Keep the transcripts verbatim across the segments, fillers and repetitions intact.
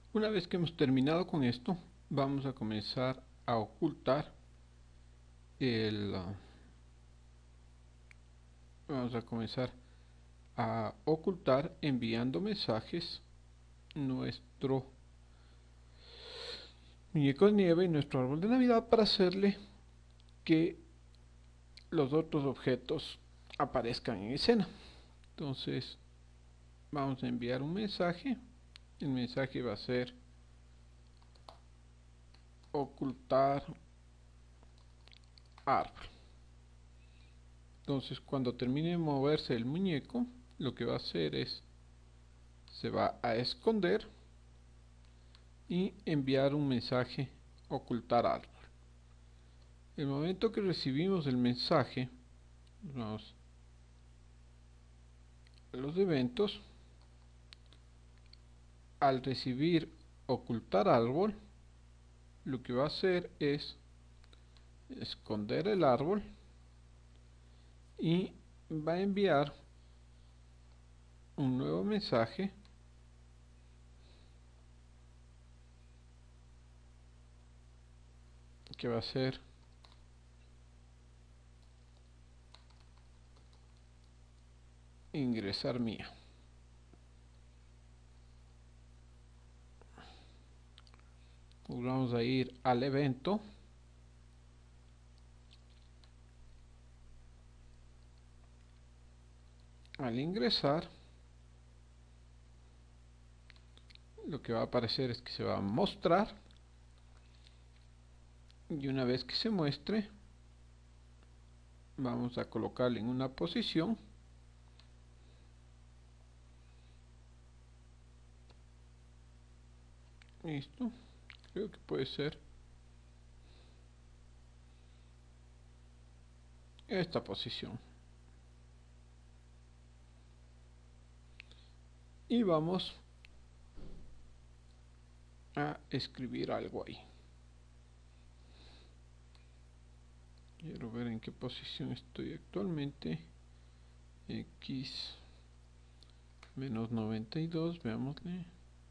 Una vez que hemos terminado con esto, vamos a comenzar a ocultar el uh, vamos a comenzar a ocultar enviando mensajes nuestro muñeco de nieve y nuestro árbol de Navidad para hacerle que los otros objetos aparezcan en escena. Entonces vamos a enviar un mensaje. El mensaje va a ser ocultar árbol. Entonces cuando termine de moverse el muñeco, lo que va a hacer es se va a esconder y enviar un mensaje ocultar árbol. El momento que recibimos el mensaje, vamos a los eventos. Al recibir ocultar árbol, lo que va a hacer es esconder el árbol y va a enviar un nuevo mensaje que va a ser ingresar mía. Vamos a ir al evento. Al ingresar, lo que va a aparecer es que se va a mostrar, y una vez que se muestre vamos a colocarle en una posición listo. Creo que puede ser esta posición y vamos a escribir algo ahí. Quiero ver en qué posición estoy actualmente. X menos noventa y dos, veámosle.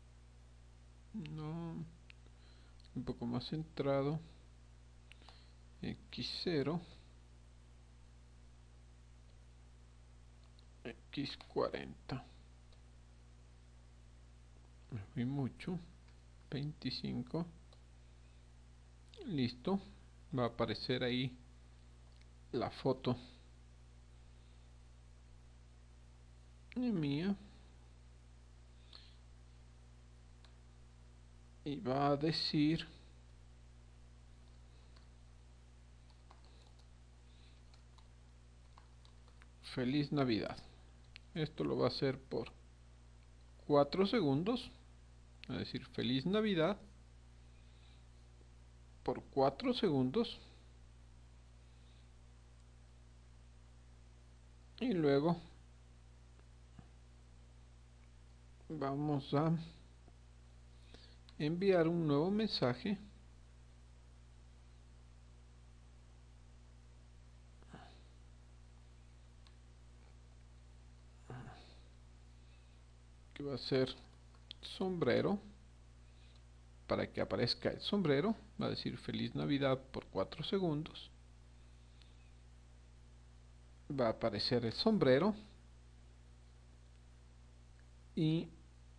No, un poco más centrado. X cero, X cuarenta. Me fui mucho. veinticinco. Listo. Va a aparecer ahí la foto mía y va a decir feliz Navidad. Esto lo va a hacer por cuatro segundos, a decir feliz Navidad por cuatro segundos y luego vamos a enviar un nuevo mensaje que va a ser sombrero. Para que aparezca el sombrero va a decir feliz Navidad por cuatro segundos, va a aparecer el sombrero y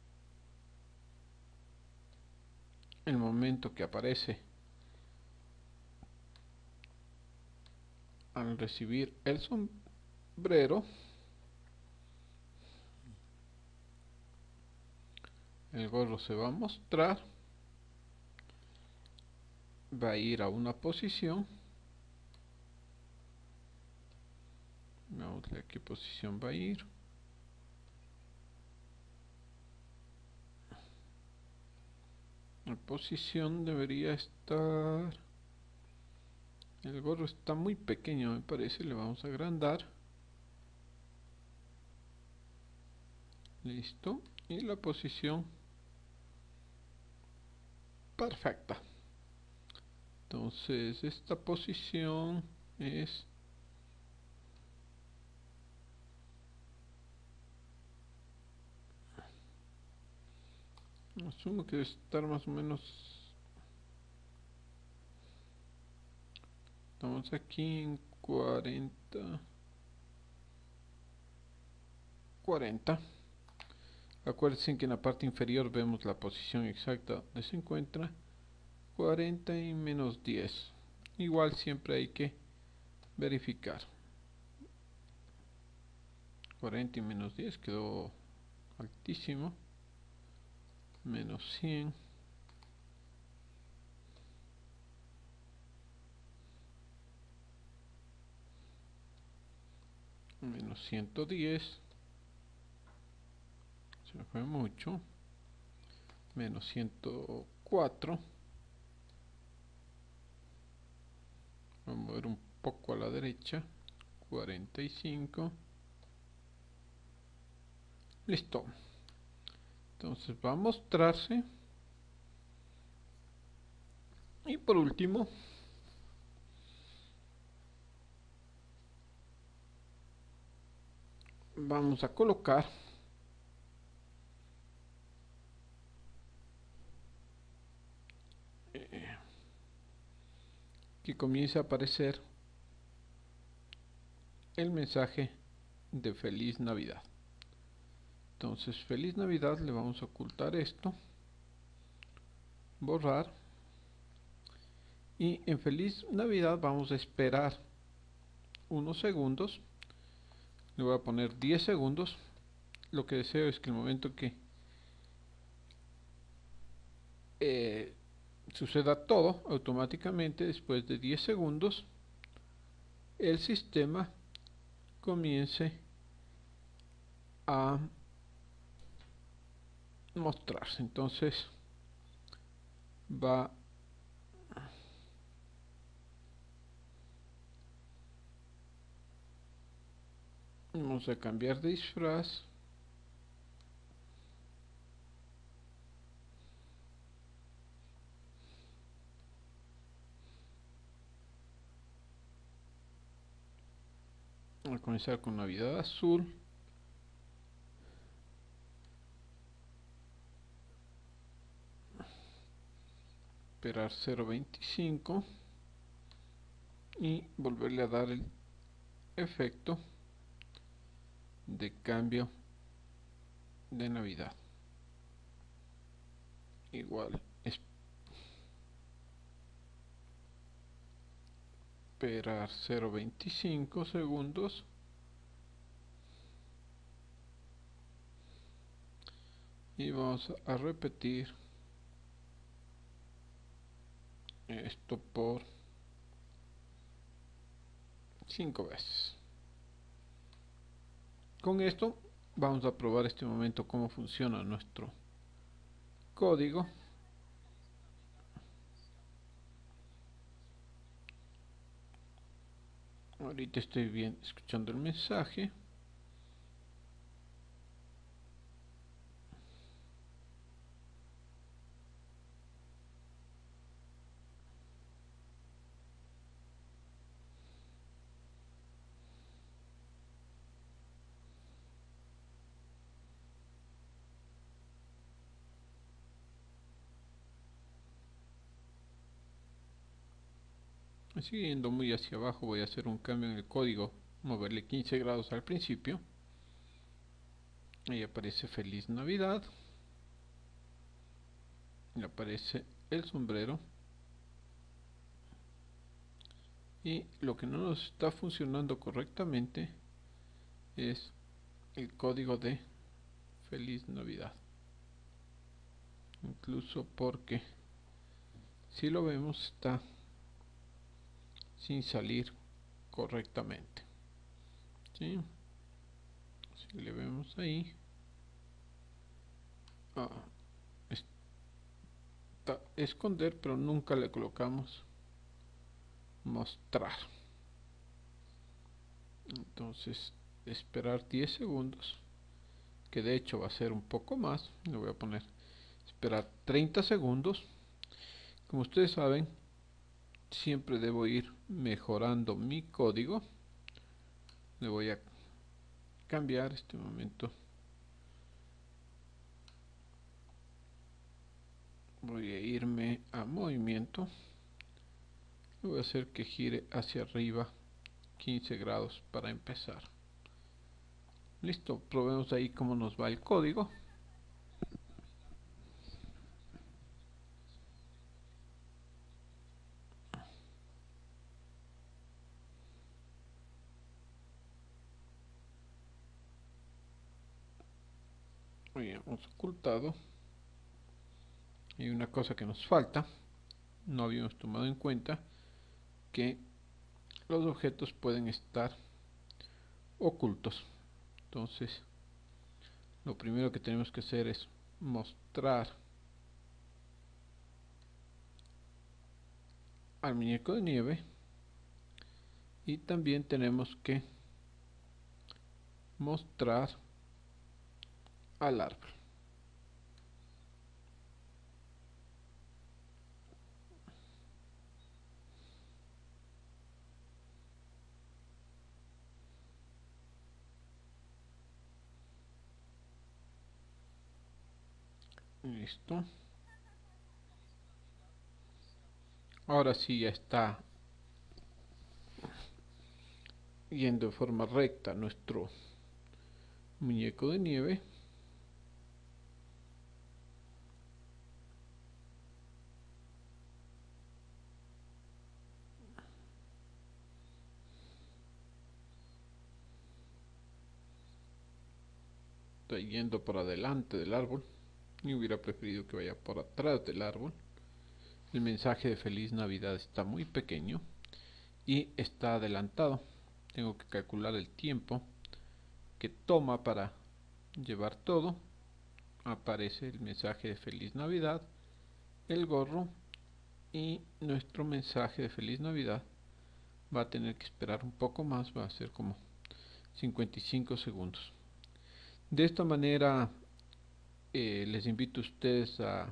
el momento que aparece al recibir el sombrero, el gorro se va a mostrar, va a ir a una posición, vamos a ver a qué posición va a ir, la posición debería estar, el gorro está muy pequeño me parece, le vamos a agrandar, listo, y la posición perfecta. Entonces esta posición es Asumo que debe estar más o menos. Estamos aquí en cuarenta. cuarenta. Acuérdense que en la parte inferior vemos la posición exacta donde se encuentra. cuarenta y menos diez. Igual siempre hay que verificar. cuarenta y menos diez quedó altísimo. Menos cien. Menos ciento diez. Se fue mucho. Menos ciento cuatro. Vamos a mover un poco a la derecha. cuarenta y cinco. Listo. Entonces va a mostrarse. Y por último, vamos a colocar eh, que comience a aparecer el mensaje de Feliz Navidad. Entonces, Feliz Navidad, le vamos a ocultar esto, borrar, y en Feliz Navidad vamos a esperar unos segundos. Le voy a poner diez segundos. Lo que deseo es que el momento que eh, suceda todo, automáticamente después de diez segundos el sistema comience a mostrarse. Entonces va vamos a cambiar de disfraz. A comenzar con Navidad azul. Esperar cero punto veinticinco y volverle a dar el efecto de cambio de Navidad. Igual esperar cero punto veinticinco segundos y vamos a repetir esto por cinco veces. Con esto vamos a probar este momento cómo funciona nuestro código. Ahorita estoy bien escuchando el mensaje. Siguiendo muy hacia abajo voy a hacer un cambio en el código, moverle quince grados al principio. Ahí aparece Feliz Navidad. Y aparece el sombrero. Y lo que no nos está funcionando correctamente es el código de Feliz Navidad. Incluso porque si lo vemos está sin salir correctamente. ¿Sí? Si le vemos ahí, ah, está esconder, pero nunca le colocamos mostrar. Entonces esperar diez segundos, que de hecho va a ser un poco más. Le voy a poner esperar treinta segundos. Como ustedes saben, siempre debo ir mejorando mi código. Le voy a cambiar este momento Voy a irme a movimiento. Voy a hacer que gire hacia arriba quince grados para empezar. Listo, probemos ahí cómo nos va el código. Muy bien, hemos ocultado. Y una cosa que nos falta, no habíamos tomado en cuenta, que los objetos pueden estar ocultos. Entonces, lo primero que tenemos que hacer es mostrar al muñeco de nieve, y también tenemos que mostrar al árbol. Listo. Ahora sí ya está yendo de forma recta nuestro muñeco de nieve. Está yendo por adelante del árbol. Y hubiera preferido que vaya por atrás del árbol. El mensaje de Feliz Navidad está muy pequeño y está adelantado. Tengo que calcular el tiempo que toma para llevar todo. Aparece el mensaje de Feliz Navidad, el gorro, y nuestro mensaje de Feliz Navidad va a tener que esperar un poco más, va a ser como cincuenta y cinco segundos. De esta manera eh, les invito a ustedes a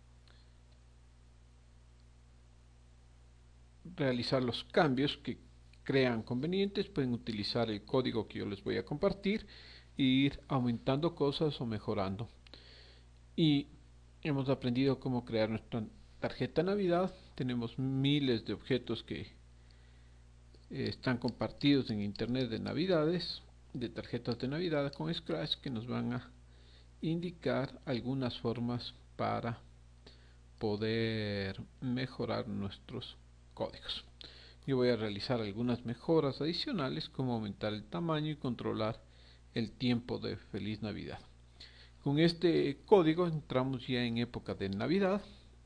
realizar los cambios que crean convenientes. Pueden utilizar el código que yo les voy a compartir e ir aumentando cosas o mejorando. Y hemos aprendido cómo crear nuestra tarjeta Navidad. Tenemos miles de objetos que eh, están compartidos en internet de navidades, de tarjetas de Navidad con Scratch, que nos van a indicar algunas formas para poder mejorar nuestros códigos. Yo voy a realizar algunas mejoras adicionales, como aumentar el tamaño y controlar el tiempo de Feliz Navidad. Con este código entramos ya en época de Navidad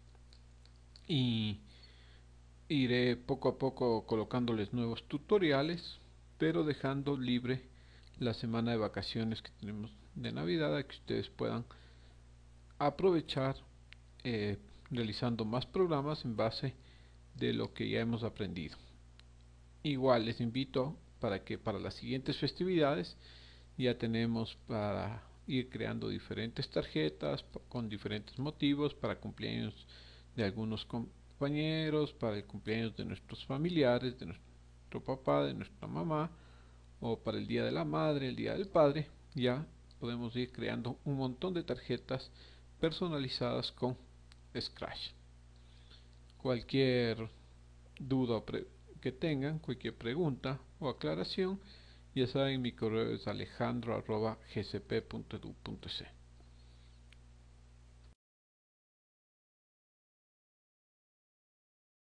y iré poco a poco colocándoles nuevos tutoriales, pero dejando libre la semana de vacaciones que tenemos de Navidad, a que ustedes puedan aprovechar eh, realizando más programas en base de lo que ya hemos aprendido. Igual les invito para que para las siguientes festividades ya tenemos para ir creando diferentes tarjetas con diferentes motivos, para cumpleaños de algunos compañeros, para el cumpleaños de nuestros familiares, de nuestro papá, de nuestra mamá, o para el día de la madre, el día del padre. Ya podemos ir creando un montón de tarjetas personalizadas con Scratch. Cualquier duda que tengan, cualquier pregunta o aclaración, ya saben, mi correo es alejandro arroba g c p punto edu punto c.